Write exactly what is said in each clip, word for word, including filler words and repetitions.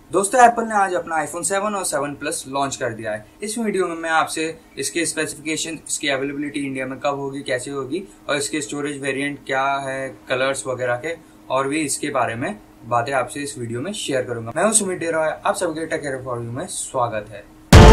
दोस्तों एप्पल ने आज अपना आईफोन सेवन और सेवन प्लस लॉन्च कर दिया है। इस वीडियो में मैं आपसे इसके स्पेसिफिकेशन, इसकी अवेलेबिलिटी इंडिया में कब होगी, कैसे होगी और इसके स्टोरेज वेरिएंट क्या है, कलर्स वगैरह के और भी इसके बारे में बातें आपसे इस वीडियो में शेयर करूंगा। मैं हूं सुमित डेरा, आप सबके टेक रिव्यू में स्वागत है।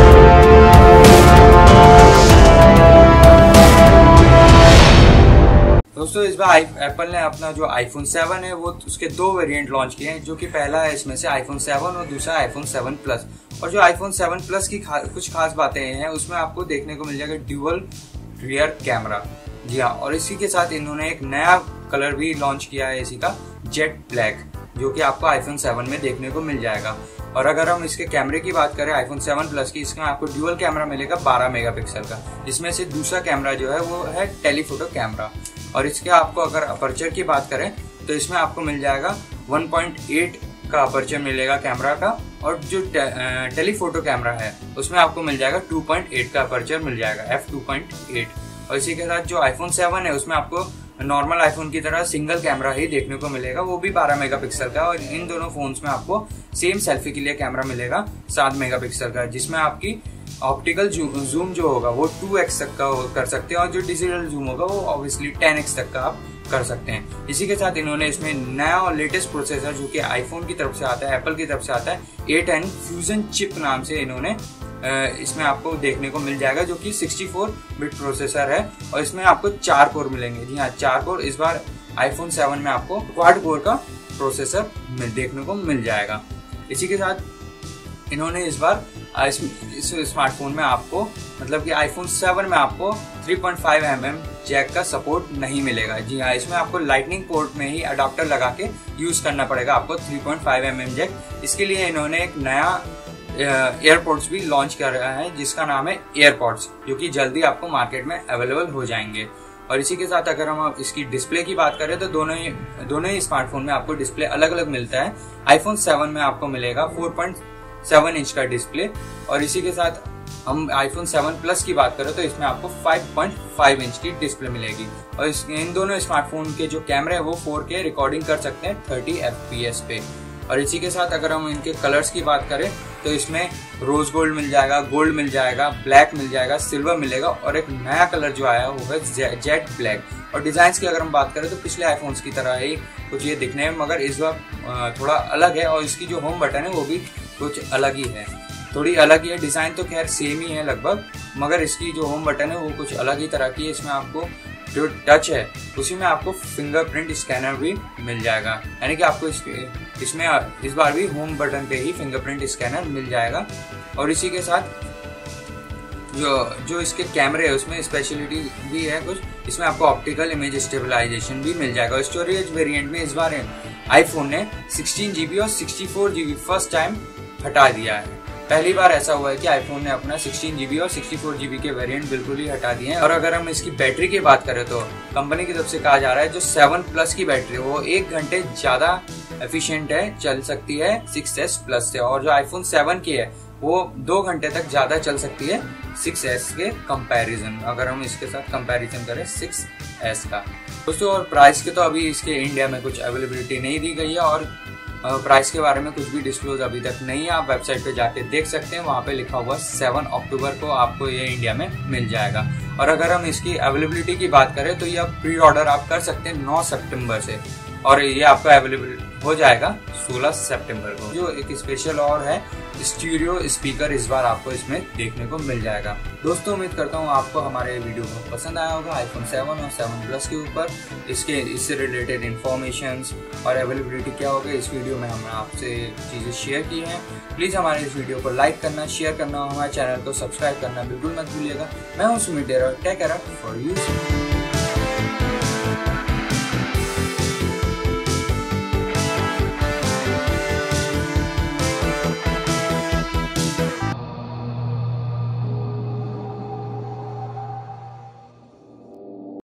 दोस्तों इस बार एप्पल ने अपना जो आईफोन सेवन है वो उसके दो वेरिएंट लॉन्च किए हैं, जो कि पहला है इसमें से आईफोन सेवन और दूसरा आईफोन सेवन प्लस। और जो आईफोन सेवन प्लस की खा, कुछ खास बातें हैं उसमें आपको देखने को मिल जाएगा ड्यूअल रियर कैमरा। जी हाँ, और इसी के साथ इन्होंने एक नया कलर भी लॉन्च किया है इसी का, जेट ब्लैक, जो कि आपको आईफोन सेवन में देखने को मिल जाएगा। और अगर हम इसके कैमरे की बात करें आईफोन सेवन प्लस की, इसमें आपको ड्यूअल कैमरा मिलेगा बारह मेगापिक्सल का। इसमें से दूसरा कैमरा जो है वो है टेलीफोटो कैमरा। और इसके आपको अगर अपर्चर की बात करें तो इसमें आपको मिल जाएगा वन पॉइंट एट का अपर्चर मिलेगा कैमरा का, और जो टे, टेलीफोटो कैमरा है उसमें आपको मिल जाएगा टू पॉइंट एट का अपर्चर मिल जाएगा, एफ टू पॉइंट एट। और इसी के साथ जो आईफोन सेवन है उसमें आपको नॉर्मल आईफोन की तरह सिंगल कैमरा ही देखने को मिलेगा, वो भी बारह मेगापिक्सल का। और इन दोनों फोन्स में आपको सेम सेल्फी के लिए कैमरा मिलेगा सात मेगापिक्सल का, जिसमें आपकी ऑप्टिकल जूम जो होगा वो टू एक्स तक का कर सकते हैं, और जो डिजिटल जूम होगा वो ऑब्वियसली टेन एक्स तक का आप कर सकते हैं। इसी के साथ इन्होंने इसमें नया और लेटेस्ट प्रोसेसर जो कि आईफोन की तरफ से आता है, एप्पल की तरफ से आता है, ए टेन फ्यूजन चिप नाम से इन्होंने इसमें आपको देखने को मिल जाएगा, जो कि सिक्सटी फोर बिट प्रोसेसर है। और इसमें आपको चार कोर मिलेंगे। जी हाँ, चार कोर। इस बार आईफोन सेवन में आपको क्वाड कोर का प्रोसेसर देखने को मिल जाएगा। इसी के साथ इन्होंने इस बार इस, इस स्मार्टफोन में आपको मतलब कि आईफोन सेवन में आपको three point five M M jack का सपोर्ट नहीं मिलेगा। जी हाँ, इसमें आपको लाइटनिंग पोर्ट में ही अडाप्टर लगा के यूज करना पड़ेगा आपको three point five M M jack. इसके लिए इन्होंने एक नया एयरपोड्स भी लॉन्च कर रहा है जिसका नाम है एयरपॉड्स, जो कि जल्दी आपको मार्केट में अवेलेबल हो जाएंगे। और इसी के साथ अगर हम इसकी डिस्प्ले की बात करें तो दोनों ही दोनों ही स्मार्टफोन में आपको डिस्प्ले अलग अलग मिलता है। आईफोन सेवन में आपको मिलेगा फोर पॉइंट सेवन इंच का डिस्प्ले, और इसी के साथ हम आईफोन सेवन प्लस की बात करें तो इसमें आपको फाइव पॉइंट फाइव इंच की डिस्प्ले मिलेगी। और इस इन दोनों स्मार्टफोन के जो कैमरे है वो फोर के रिकॉर्डिंग कर सकते हैं थर्टी एफ पी एस पे। और इसी के साथ अगर हम इनके कलर्स की बात करें तो इसमें रोज गोल्ड मिल जाएगा, गोल्ड मिल जाएगा, ब्लैक मिल जाएगा, सिल्वर मिलेगा, और एक नया कलर जो आया वो है जेट ब्लैक। और डिजाइन की अगर हम बात करें तो पिछले आईफोन्स की तरह ही कुछ ये दिखने में, मगर इस बार थोड़ा अलग है। और इसकी जो होम बटन है वो भी कुछ अलग ही है, थोड़ी अलग ही है। डिजाइन तो खैर सेम ही है लगभग, मगर इसकी जो होम बटन है वो कुछ अलग ही तरह की है। इसमें आपको जो टच है उसी में आपको फिंगरप्रिंट स्कैनर भी मिल जाएगा, यानी कि आपको इसके इसमें इस बार भी होम बटन पे ही फिंगरप्रिंट स्कैनर मिल जाएगा। और इसी के साथ जो जो इसके कैमरे है उसमें स्पेशलिटी भी है कुछ, इसमें आपको ऑप्टिकल इमेज स्टेबलाइजेशन भी मिल जाएगा। स्टोरेज वेरिएंट में इस बार आईफोन ने सिक्सटीन जीबी और sixty four GB first time हटा दिया है। पहली बार ऐसा हुआ है कि आईफोन ने अपना सिक्सटीन जीबी और सिक्सटी फोर जीबी के वेरिएंट बिल्कुल ही हटा दिए हैं। और अगर हम इसकी बैटरी की बात करें तो कंपनी की तरफ से कहा जा रहा है जो सेवन प्लस की बैटरी है वो एक घंटे ज्यादा एफिशिएंट है, चल सकती है सिक्स एस प्लस से। और जो आईफोन सेवन की है वो दो घंटे तक ज्यादा चल सकती है सिक्स एस के कंपैरिजन, अगर हम इसके साथ कंपैरिजन करें सिक्स एस का। दोस्तों और प्राइस के तो अभी इसके इंडिया में कुछ अवेलेबिलिटी नहीं दी गई है, और प्राइस के बारे में कुछ भी डिस्क्लोज अभी तक नहीं है। आप वेबसाइट पे जाके देख सकते हैं, वहाँ पे लिखा हुआ सेवन अक्टूबर को आपको ये इंडिया में मिल जाएगा। और अगर हम इसकी अवेलेबिलिटी की बात करें तो ये प्री ऑर्डर आप कर सकते हैं नौ सितंबर से, और ये आपको अवेलेबल हो जाएगा सोलह सितंबर को। जो एक स्पेशल और है, स्टीरियो स्पीकर इस बार आपको इसमें देखने को मिल जाएगा। दोस्तों उम्मीद करता हूँ आपको हमारे वीडियो बहुत पसंद आया होगा आईफोन सेवन और सेवन प्लस के ऊपर। इसके इससे रिलेटेड इन्फॉर्मेशन और अवेलेबिलिटी क्या होगा इस वीडियो में हमने आपसे चीज़ें शेयर की हैं। प्लीज़ हमारे इस वीडियो को लाइक करना, शेयर करना और हमारे चैनल को सब्सक्राइब करना बिल्कुल मत भूलिएगा। मैं हूँ Sumit Dera, take care for you.